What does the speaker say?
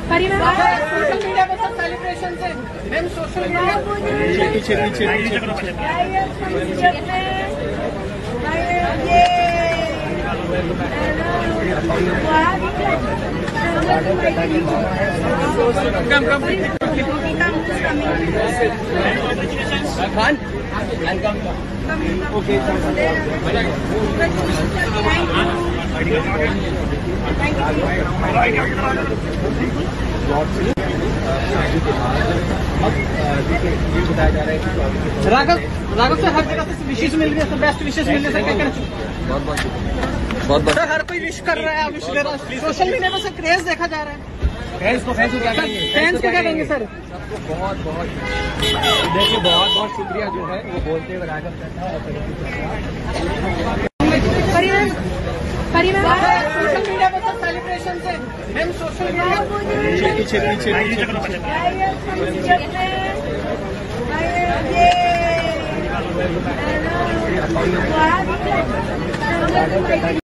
Social media पर सब celebration है मैम। सोशल मीडिया राघव से हर जगह से विशेष मिल गया, बेस्ट विशेष मिल गया सर। क्या कहना चाहिए? बहुत सर हर कोई विश कर रहा है, आप विश कर रहे हैं। सोशल मीडिया पर सर क्रेज देखा जा रहा है। फैंस को क्या कहेंगे सर? सबको बहुत देखिए बहुत शुक्रिया जो है वो बोलते हुए राघव सोशल मीडिया पर सब सेलिब्रेशन है मैम। Social media